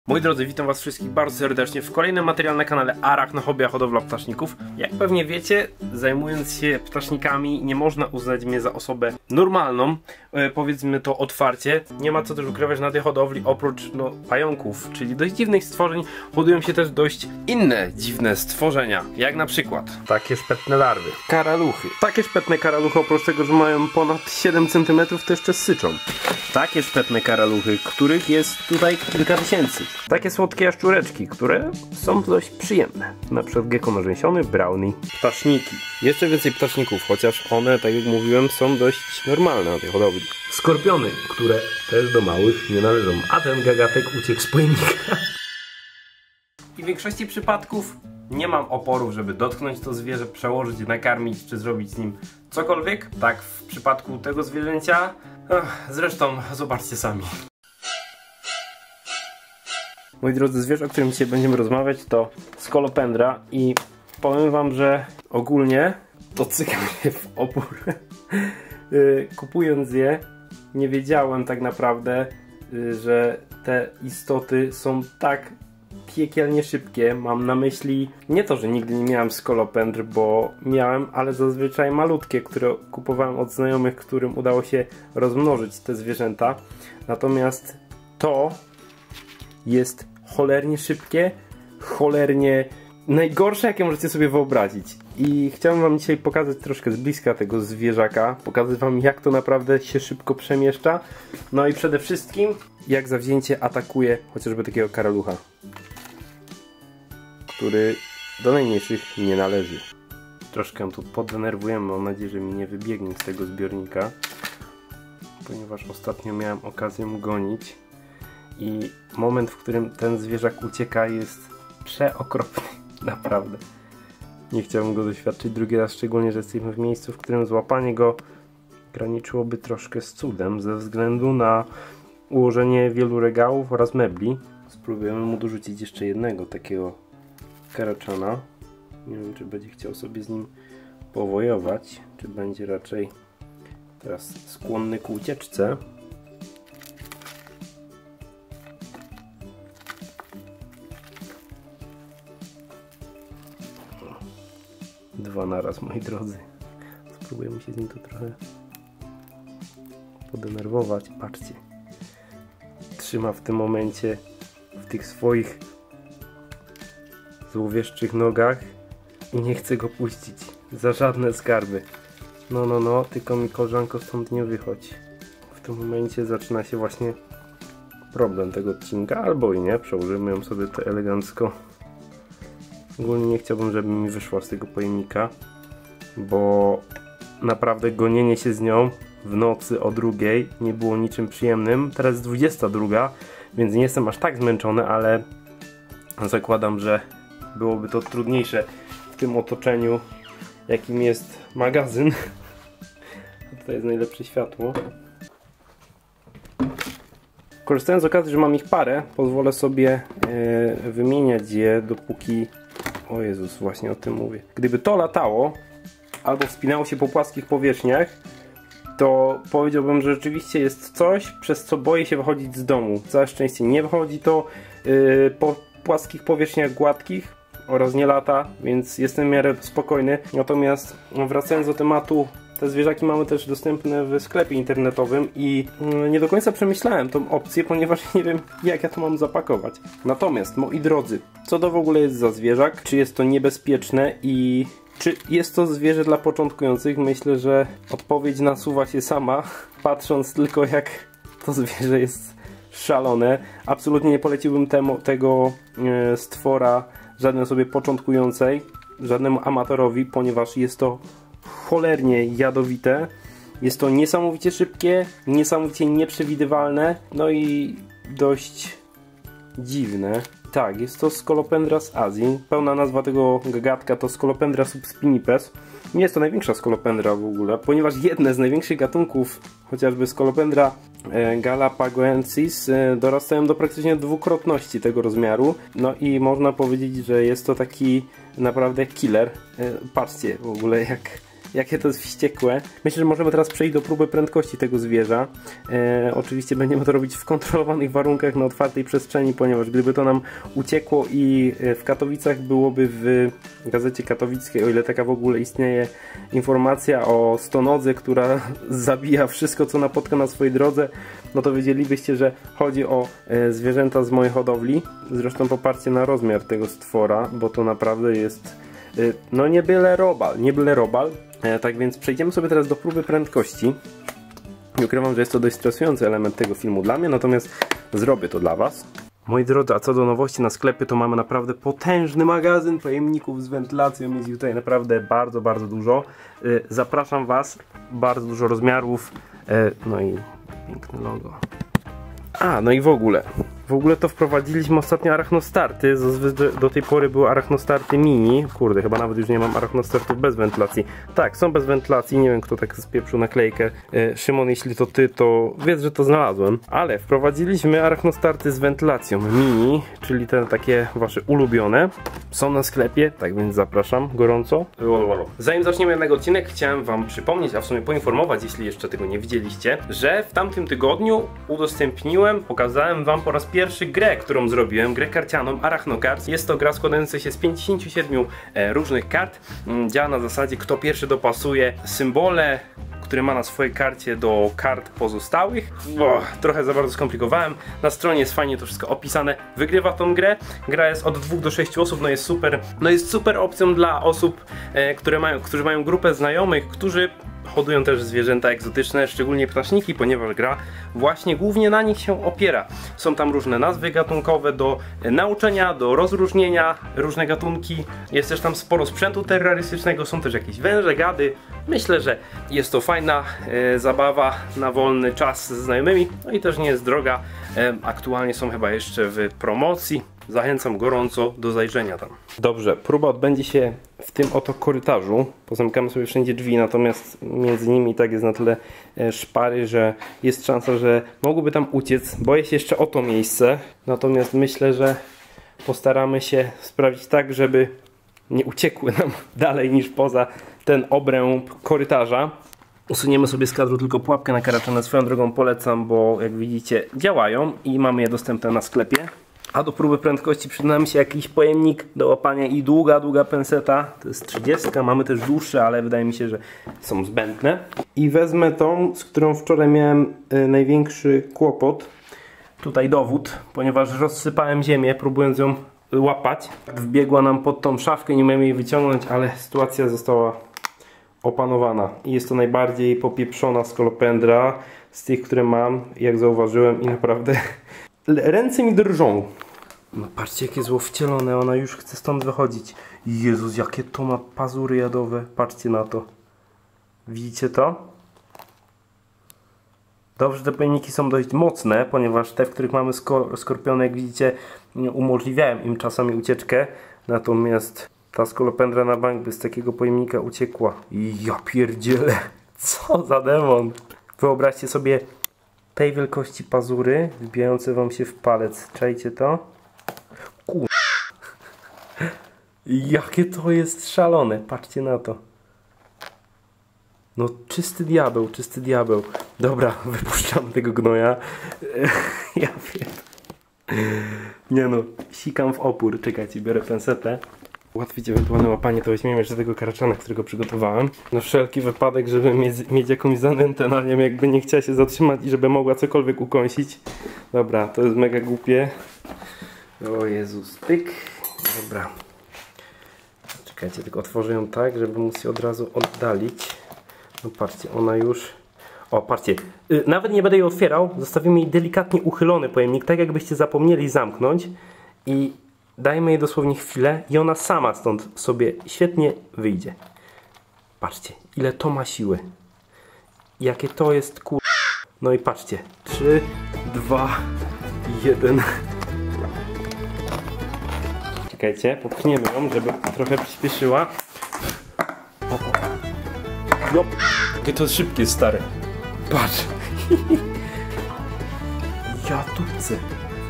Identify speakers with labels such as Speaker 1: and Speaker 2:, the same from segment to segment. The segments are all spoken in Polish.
Speaker 1: Moi drodzy, witam was wszystkich bardzo serdecznie w kolejnym materiale na kanale Arachno Hobby, hodowla ptaszników. Jak pewnie wiecie, zajmując się ptasznikami nie można uznać mnie za osobę normalną, powiedzmy to otwarcie. Nie ma co też ukrywać na tej hodowli, oprócz pająków, czyli dość dziwnych stworzeń, hodują się też dość inne dziwne stworzenia, jak na przykład takie szpetne larwy, karaluchy. Takie szpetne karaluchy, oprócz tego, że mają ponad 7 cm, to jeszcze syczą. Takie szpetne karaluchy, których jest tutaj kilka tysięcy. Takie słodkie jaszczureczki, które są dość przyjemne. Na przykład gecko narzęsiony, brownie. Ptaszniki. Jeszcze więcej ptaszników, chociaż one, tak jak mówiłem, są dość normalne na tej hodowli. Skorpiony, które też do małych nie należą, a ten gagatek uciekł z pojemnika. I w większości przypadków nie mam oporów, żeby dotknąć to zwierzę, przełożyć, nakarmić, czy zrobić z nim cokolwiek. Tak w przypadku tego zwierzęcia. Zresztą zobaczcie sami. Moi drodzy, zwierzę, o którym dzisiaj będziemy rozmawiać, to skolopendra i powiem wam, że ogólnie to cykam się w opór. Kupując je, nie wiedziałem tak naprawdę, że te istoty są tak piekielnie szybkie. Mam na myśli nie to, że nigdy nie miałem skolopendr, bo miałem, ale zazwyczaj malutkie, które kupowałem od znajomych, którym udało się rozmnożyć te zwierzęta. Natomiast to jest cholernie szybkie, cholernie najgorsze, jakie możecie sobie wyobrazić. I chciałem wam dzisiaj pokazać troszkę z bliska tego zwierzaka, pokazać wam, jak to naprawdę się szybko przemieszcza. No i przede wszystkim, jak zawzięcie atakuje chociażby takiego karalucha, który do najmniejszych nie należy. Troszkę tu poddenerwujemy, mam nadzieję, że mi nie wybiegnie z tego zbiornika, ponieważ ostatnio miałem okazję mu gonić. I moment, w którym ten zwierzak ucieka, jest przeokropny, naprawdę. Nie chciałbym go doświadczyć drugi raz, szczególnie, że jesteśmy w miejscu, w którym złapanie go graniczyłoby troszkę z cudem, ze względu na ułożenie wielu regałów oraz mebli. Spróbujemy mu dorzucić jeszcze jednego takiego karaczana. Nie wiem, czy będzie chciał sobie z nim powojować, czy będzie raczej teraz skłonny ku ucieczce. Dwa naraz, moi drodzy. Spróbujemy się z nim tu trochę podenerwować. Patrzcie. Trzyma w tym momencie w tych swoich złowieszczych nogach i nie chce go puścić za żadne skarby. No, tylko mi, koleżanko, stąd nie wychodź. W tym momencie zaczyna się właśnie problem tego odcinka, albo i nie. Przełożymy ją sobie to elegancko. Ogólnie nie chciałbym, żeby mi wyszła z tego pojemnika, bo naprawdę gonienie się z nią w nocy o 2 nie było niczym przyjemnym. Teraz jest 22, więc nie jestem aż tak zmęczony, ale zakładam, że byłoby to trudniejsze w tym otoczeniu, jakim jest magazyn. Tutaj jest najlepsze światło. Korzystając z okazji, że mam ich parę, pozwolę sobie wymieniać je, dopóki... O Jezus, właśnie o tym mówię. Gdyby to latało, albo wspinało się po płaskich powierzchniach, to powiedziałbym, że rzeczywiście jest coś, przez co boję się wychodzić z domu. Całe szczęście nie wychodzi to po płaskich powierzchniach gładkich oraz nie lata, więc jestem w miarę spokojny. Natomiast wracając do tematu, te zwierzaki mamy też dostępne w sklepie internetowym i nie do końca przemyślałem tą opcję, ponieważ nie wiem, jak ja to mam zapakować. Natomiast, moi drodzy, co to w ogóle jest za zwierzak? Czy jest to niebezpieczne i czy jest to zwierzę dla początkujących? Myślę, że odpowiedź nasuwa się sama, patrząc tylko, jak to zwierzę jest szalone. Absolutnie nie poleciłbym tego stwora żadnej osobie początkującej, żadnemu amatorowi, ponieważ jest to cholernie jadowite, jest to niesamowicie szybkie, niesamowicie nieprzewidywalne, no i dość dziwne. Tak, jest to Scolopendra z Azji. Pełna nazwa tego gagatka to Scolopendra subspinipes. Nie jest to największa skolopendra w ogóle, ponieważ jedne z największych gatunków, chociażby Scolopendra galapagoensis, dorastają do praktycznie dwukrotności tego rozmiaru. No i można powiedzieć, że jest to taki naprawdę killer. Patrzcie w ogóle, jakie to jest wściekłe. Myślę, że możemy teraz przejść do próby prędkości tego zwierza. Oczywiście będziemy to robić w kontrolowanych warunkach na otwartej przestrzeni, ponieważ gdyby to nam uciekło i w Katowicach byłoby w Gazecie Katowickiej, o ile taka w ogóle istnieje, informacja o stonodze, która zabija wszystko, co napotka na swojej drodze, no to wiedzielibyście, że chodzi o zwierzęta z mojej hodowli. Zresztą popatrzcie na rozmiar tego stwora, bo to naprawdę jest no nie byle robal. Tak więc przejdziemy sobie teraz do próby prędkości. Nie ukrywam, że jest to dość stresujący element tego filmu dla mnie, natomiast zrobię to dla was. Moi drodzy, a co do nowości na sklepie, to mamy naprawdę potężny magazyn pojemników z wentylacją. Jest tutaj naprawdę bardzo, bardzo dużo. Zapraszam was, bardzo dużo rozmiarów, no i piękne logo. A, no i w ogóle to wprowadziliśmy ostatnio arachnostarty. Do tej pory były arachnostarty mini. Kurde, chyba nawet już nie mam arachnostartów bez wentylacji. Tak, są bez wentylacji, nie wiem kto tak spieprzył naklejkę. Szymon, jeśli to ty, to wiedz, że to znalazłem. Ale wprowadziliśmy arachnostarty z wentylacją mini, czyli te takie wasze ulubione. Są na sklepie, tak więc zapraszam gorąco. Zanim zaczniemy jednak odcinek, chciałem wam przypomnieć, a w sumie poinformować, jeśli jeszcze tego nie widzieliście, że w tamtym tygodniu pokazałem wam po raz pierwszy grę, którą zrobiłem, grę karcianą Arachno Cards. Jest to gra składająca się z 57 różnych kart. Działa na zasadzie, kto pierwszy dopasuje symbole, które ma na swojej karcie, do kart pozostałych. Trochę za bardzo skomplikowałem. Na stronie jest fajnie to wszystko opisane. Wygrywa tą grę. Gra jest od 2 do 6 osób, no jest super opcją dla osób, którzy mają grupę znajomych, którzy hodują też zwierzęta egzotyczne, szczególnie ptaszniki, ponieważ gra właśnie głównie na nich się opiera. Są tam różne nazwy gatunkowe do nauczenia, do rozróżnienia, różne gatunki. Jest też tam sporo sprzętu terrorystycznego, są też jakieś węże, gady. Myślę, że jest to fajna zabawa na wolny czas ze znajomymi, no i też nie jest droga. Aktualnie są chyba jeszcze w promocji. Zachęcam gorąco do zajrzenia tam. Dobrze, próba odbędzie się w tym oto korytarzu. Pozamykamy sobie wszędzie drzwi, natomiast między nimi tak jest na tyle szpary, że jest szansa, że mogłoby tam uciec. Boję się jeszcze o to miejsce, natomiast myślę, że postaramy się sprawić tak, żeby nie uciekły nam dalej niż poza ten obręb korytarza. Usuniemy sobie z kadru tylko pułapkę na karaczane. Swoją drogą polecam, bo jak widzicie działają i mamy je dostępne na sklepie. A do próby prędkości przyda nam się jakiś pojemnik do łapania i długa penseta. To jest 30. Mamy też dłuższe, ale wydaje mi się, że są zbędne. I wezmę tą, z którą wczoraj miałem największy kłopot. Tutaj dowód, ponieważ rozsypałem ziemię, próbując ją łapać. Wbiegła nam pod tą szafkę, nie miałem jej wyciągnąć, ale sytuacja została opanowana. I jest to najbardziej popieprzona skolopendra z tych, które mam, jak zauważyłem, i naprawdę ręce mi drżą. No patrzcie, jakie zło wcielone, ona już chce stąd wychodzić. Jezus, jakie to ma pazury jadowe. Patrzcie na to. Widzicie to? Dobrze, te pojemniki są dość mocne, ponieważ te, w których mamy skorpiony, jak widzicie, umożliwiałem im czasami ucieczkę. Natomiast ta skolopendra na bank by z takiego pojemnika uciekła. Ja pierdzielę. Co za demon. Wyobraźcie sobie tej wielkości pazury wbijające wam się w palec. Czajcie to? Kur... Jakie to jest szalone. Patrzcie na to. No czysty diabeł, czysty diabeł. Dobra, wypuszczam tego gnoja. Ja wiem. Nie no, sikam w opór. Czekajcie, biorę pensetę. Ułatwić ewentualne łapanie, to weźmiemy jeszcze tego karaczana, którego przygotowałem. Na wszelki wypadek, żeby mieć jakąś zanętę na nią, jakby nie chciała się zatrzymać i żeby mogła cokolwiek ukąsić. Dobra, to jest mega głupie. O Jezus, pyk. Dobra. Czekajcie, tylko otworzę ją tak, żeby móc się od razu oddalić. No patrzcie, ona już... O, patrzcie, nawet nie będę jej otwierał, zostawimy jej delikatnie uchylony pojemnik, tak jakbyście zapomnieli zamknąć i dajmy jej dosłownie chwilę i ona sama stąd sobie świetnie wyjdzie. Patrzcie, ile to ma siły. Jakie to jest kur... No i patrzcie, 3, 2, 1... Czekajcie, popchniemy ją, żeby trochę przyspieszyła. Jop. Jakie to szybkie, stary. Patrz. Ja tu chcę.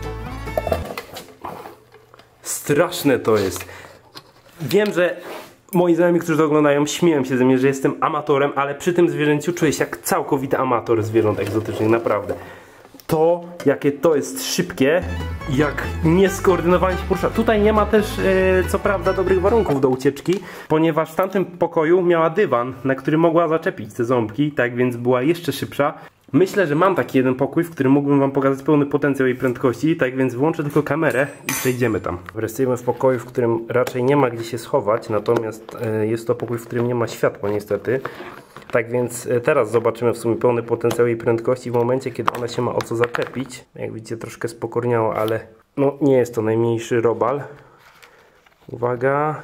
Speaker 1: Straszne to jest. Wiem, że Moi znajomi, którzy to oglądają, śmieją się ze mnie, że jestem amatorem, ale przy tym zwierzęciu czuję się jak całkowity amator zwierząt egzotycznych, naprawdę. To, jakie to jest szybkie, jak nieskoordynowanie się porusza. Tutaj nie ma też, co prawda, dobrych warunków do ucieczki, ponieważ w tamtym pokoju miała dywan, na który mogła zaczepić te ząbki, tak więc była jeszcze szybsza. Myślę, że mam taki jeden pokój, w którym mógłbym wam pokazać pełny potencjał jej prędkości, tak więc włączę tylko kamerę i przejdziemy tam. Jesteśmy w pokoju, w którym raczej nie ma gdzie się schować, natomiast jest to pokój, w którym nie ma światła niestety. Tak więc teraz zobaczymy w sumie pełny potencjał jej prędkości w momencie, kiedy ona się ma o co zaczepić. Jak widzicie, troszkę spokorniało, ale no nie jest to najmniejszy robal. Uwaga.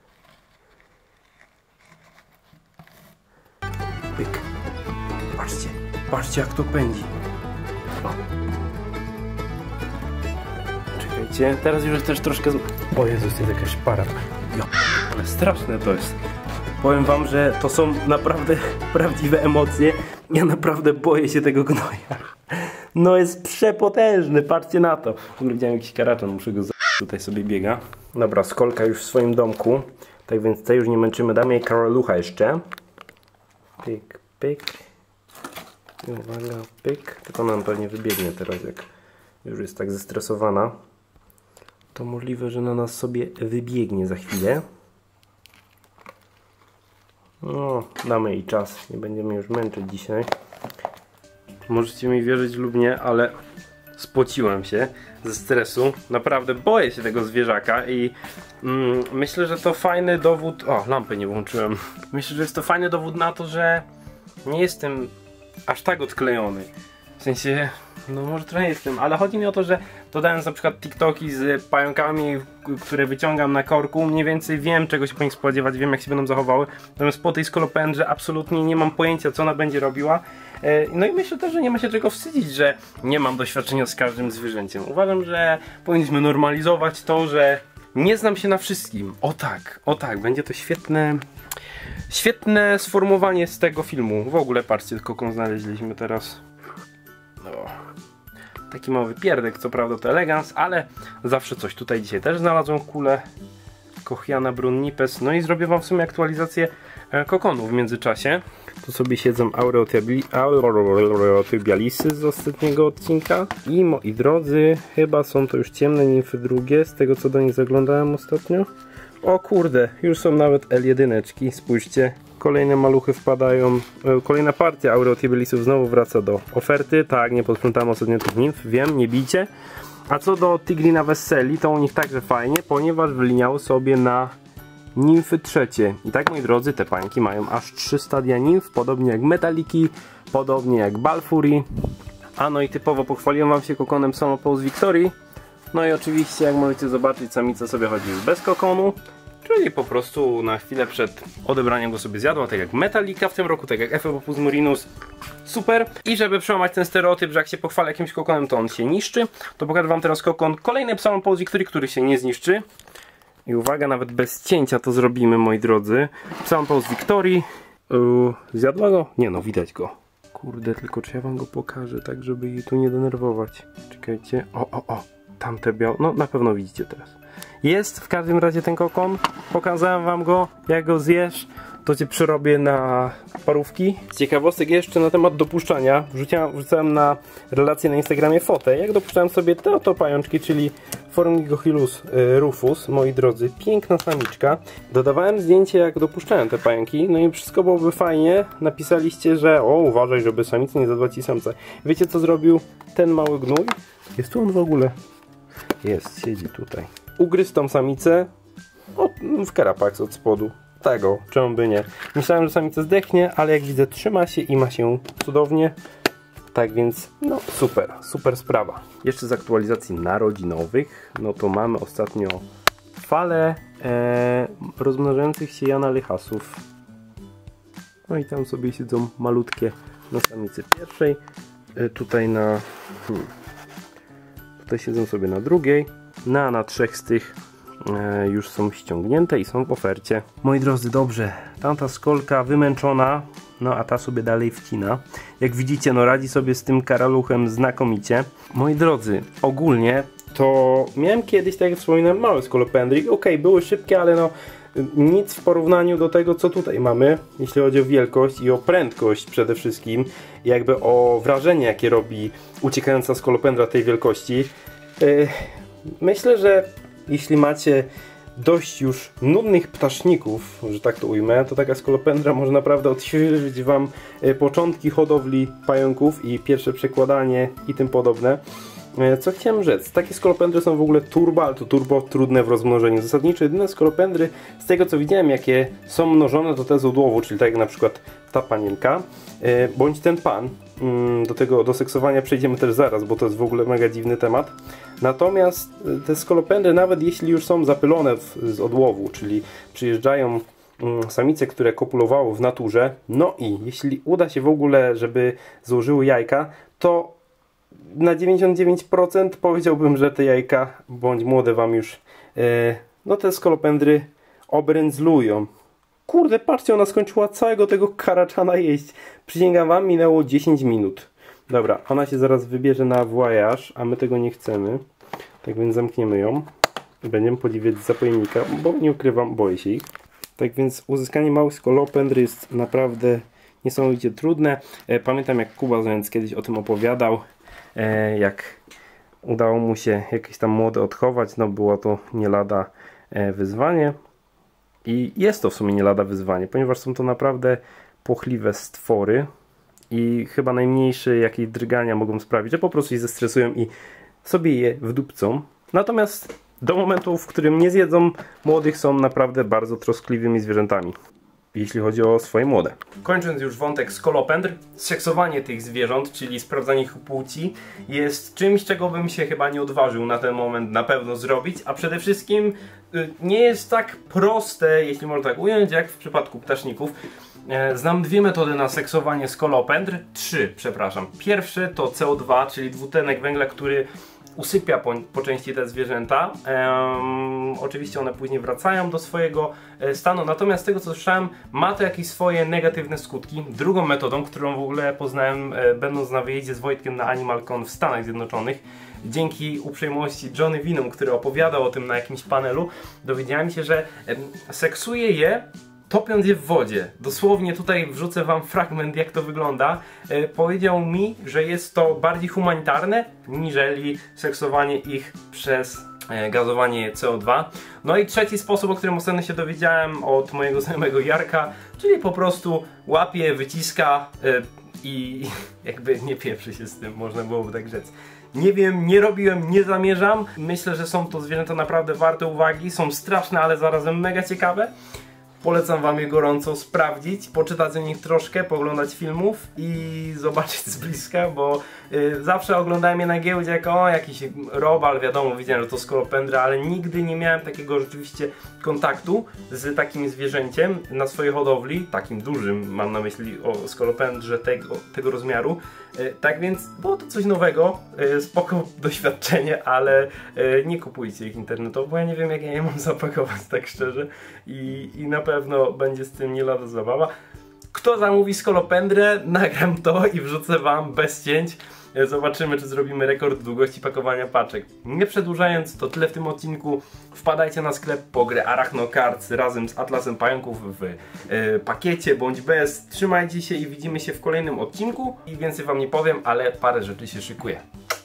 Speaker 1: Pyk. Patrzcie. Patrzcie, jak to pędzi. O. Czekajcie, teraz już jest też troszkę... O Jezus, jest jakaś para. Jo, ale straszne to jest. Powiem wam, że to są naprawdę prawdziwe emocje. Ja naprawdę boję się tego gnoja. No jest przepotężny, patrzcie na to. W ogóle widziałem jakiś karaczan, muszę go tutaj sobie biega. Dobra, Skolka już w swoim domku. Tak więc tutaj już nie męczymy, damy jej karalucha jeszcze. Pyk, pyk. Uwaga, pyk. Tylko nam pewnie wybiegnie teraz, jak już jest tak zestresowana. To możliwe, że na nas sobie wybiegnie za chwilę. No, damy jej czas. Nie będziemy już męczyć dzisiaj. Możecie mi wierzyć lub nie, ale spociłem się ze stresu. Naprawdę boję się tego zwierzaka i myślę, że to fajny dowód... O, lampy nie włączyłem. Myślę, że jest to fajny dowód na to, że nie jestem aż tak odklejony. W sensie, no może trochę jestem, ale chodzi mi o to, że dodając na przykład TikToki z pająkami, które wyciągam na korku, mniej więcej wiem, czego się po nich spodziewać, wiem, jak się będą zachowały. Natomiast po tej skolopendrze absolutnie nie mam pojęcia, co ona będzie robiła. No i myślę też, że nie ma się czego wstydzić, że nie mam doświadczenia z każdym zwierzęciem. Uważam, że powinniśmy normalizować to, że nie znam się na wszystkim. O tak, będzie to świetne sformułowanie z tego filmu. W ogóle patrzcie, kogo znaleźliśmy teraz. No. Taki mały pierdek, co prawda to elegans, ale zawsze coś. Tutaj dzisiaj też znalazłem kulę Kochiana Brunnipes. No i zrobię wam w sumie aktualizację kokonu w międzyczasie. Tu sobie siedzą Aureotybialisy z ostatniego odcinka. I moi drodzy, chyba są to już ciemne nimfy drugie, z tego co do nich zaglądałem ostatnio. O kurde, już są nawet L1, spójrzcie. Kolejne maluchy wpadają, kolejna partia Aureotybialisów znowu wraca do oferty. Tak, nie posprzątałem ostatnio tych nimf, wiem, nie bijcie. A co do Tigrina Veseli, to u nich także fajnie, ponieważ wyliniały sobie na nimfy trzecie. I tak, moi drodzy, te pańki mają aż 3 stadia nimf, podobnie jak Metaliki, podobnie jak Balfury. A no i typowo pochwaliłem wam się kokonem Samopause Victorii. No i oczywiście, jak możecie zobaczyć, samica sobie chodzi już bez kokonu. Czyli po prostu na chwilę przed odebraniem go sobie zjadła, tak jak Metalika w tym roku, tak jak Ephebopus murinus. Super. I żeby przełamać ten stereotyp, że jak się pochwala jakimś kokonem, to on się niszczy, to pokażę wam teraz kokon kolejny Psalmopause Victorii, który się nie zniszczy. I uwaga, nawet bez cięcia to zrobimy, moi drodzy. Psalmopause Victorii. Zjadła go? Nie no, widać go. Kurde, tylko czy ja wam go pokażę, tak żeby jej tu nie denerwować. Czekajcie. O. Tamte białe. No, na pewno widzicie teraz. Jest w każdym razie ten kokon. Pokazałem wam go. Jak go zjesz, to cię przerobię na parówki. Z ciekawostek jeszcze na temat dopuszczania. Wrzucałem na relację na Instagramie fotę. Jak dopuszczałem sobie te oto pajączki, czyli Formigochilus rufus, moi drodzy. Piękna samiczka. Dodawałem zdjęcie, jak dopuszczałem te pająki. No i wszystko byłoby fajnie. Napisaliście, że uważaj, żeby samica nie zadła ci samca. Wiecie, co zrobił ten mały gnój? Jest tu on w ogóle? Jest, siedzi tutaj. Ugryzł tą samicę w karapaks od spodu. Tego, czemu by nie. Myślałem, że samica zdechnie, ale jak widzę, trzyma się i ma się cudownie. Tak więc, no super sprawa. Jeszcze z aktualizacji narodzinowych, no to mamy ostatnio falę rozmnażających się Jana Lychasów. No i tam sobie siedzą malutkie na samicy pierwszej. Tutaj tutaj siedzą sobie na drugiej. Na 3 z tych już są ściągnięte i są w ofercie. Moi drodzy, dobrze, tamta Skolka wymęczona, no a ta sobie dalej wcina. Jak widzicie, no radzi sobie z tym karaluchem znakomicie. Moi drodzy, ogólnie to miałem kiedyś, tak jak wspominałem, małe skolopendry. Okej, były szybkie, ale no nic w porównaniu do tego, co tutaj mamy, jeśli chodzi o wielkość i o prędkość przede wszystkim, i jakby o wrażenie, jakie robi uciekająca skolopendra tej wielkości. Myślę, że jeśli macie dość już nudnych ptaszników, że tak to ujmę, to taka skolopendra może naprawdę odświeżyć wam początki hodowli pająków i pierwsze przekładanie i tym podobne. Co chciałem rzec, takie skolopendry są w ogóle turbo, ale to turbo trudne w rozmnożeniu. Zasadniczo jedyne skolopendry, z tego co widziałem, jakie są mnożone, to te z odłowu, czyli tak jak na przykład ta panienka, bądź ten pan. Do seksowania przejdziemy też zaraz, bo to jest w ogóle mega dziwny temat. Natomiast te skolopendry, nawet jeśli już są zapylone z odłowu, czyli przyjeżdżają samice, które kopulowały w naturze, no i jeśli uda się w ogóle, żeby złożyły jajka, to na 99% powiedziałbym, że te jajka, bądź młode wam już, no te skolopendry obrędzlują. Kurde, patrzcie, ona skończyła całego tego karaczana jeść. Przysięgam wam, minęło 10 minut. Dobra, ona się zaraz wybierze na voyage, a my tego nie chcemy. Tak więc zamkniemy ją. Będziemy podziwiać z zapojemnika, bo nie ukrywam, boję się ich. Tak więc uzyskanie małych skolopendry jest naprawdę niesamowicie trudne. Pamiętam, jak Kuba Zając kiedyś o tym opowiadał, jak udało mu się jakieś tam młode odchować. No było to nie lada wyzwanie. I jest to w sumie nie lada wyzwanie, ponieważ są to naprawdę płochliwe stwory i chyba najmniejsze jakieś drgania mogą sprawić, że po prostu się zestresują i sobie je wdupcą. Natomiast do momentu, w którym nie zjedzą młodych, są naprawdę bardzo troskliwymi zwierzętami, jeśli chodzi o swoje młode. Kończąc już wątek skolopendr, seksowanie tych zwierząt, czyli sprawdzanie ich płci, jest czymś, czego bym się chyba nie odważył na ten moment na pewno zrobić, a przede wszystkim nie jest tak proste, jeśli można tak ująć, jak w przypadku ptaszników. Znam dwie metody na seksowanie skolopendr, przepraszam. Pierwszy to CO2, czyli dwutlenek węgla, który usypia po części te zwierzęta. Oczywiście one później wracają do swojego stanu, natomiast z tego co słyszałem, ma to jakieś swoje negatywne skutki. Drugą metodą, którą w ogóle poznałem będąc na wyjeździe z Wojtkiem na AnimalCon w Stanach Zjednoczonych, dzięki uprzejmości Johnny Winum, który opowiadał o tym na jakimś panelu, dowiedziałem się, że seksuje je topiąc je w wodzie. Dosłownie tutaj wrzucę wam fragment, jak to wygląda. Powiedział mi, że jest to bardziej humanitarne, niżeli seksowanie ich przez gazowanie CO2. No i trzeci sposób, o którym ostatnio się dowiedziałem od mojego znajomego Jarka, czyli po prostu łapie, wyciska i jakby nie pieprzy się z tym, można byłoby tak rzec. Nie wiem, nie robiłem, nie zamierzam. Myślę, że są to zwierzęta naprawdę warte uwagi. Są straszne, ale zarazem mega ciekawe. Polecam wam je gorąco sprawdzić, poczytać o nich troszkę, pooglądać filmów i zobaczyć z bliska, bo zawsze oglądałem je na giełdzie jako jakiś robal, wiadomo, widziałem, że to skolopendra, ale nigdy nie miałem takiego rzeczywiście kontaktu z takim zwierzęciem na swojej hodowli, takim dużym, mam na myśli o skolopendrze tego rozmiaru. Tak więc było to coś nowego, spoko doświadczenie, ale nie kupujcie ich internetowo, bo ja nie wiem, jak ja je mam zapakować, tak szczerze, i na pewno będzie z tym nie lada zabawa. Kto zamówi skolopendrę, nagram to i wrzucę wam bez cięć. Zobaczymy, czy zrobimy rekord długości pakowania paczek. Nie przedłużając, to tyle w tym odcinku. Wpadajcie na sklep po grę Arachno Cards razem z Atlasem Pająków w pakiecie bądź bez. Trzymajcie się i widzimy się w kolejnym odcinku. I więcej wam nie powiem, ale parę rzeczy się szykuje.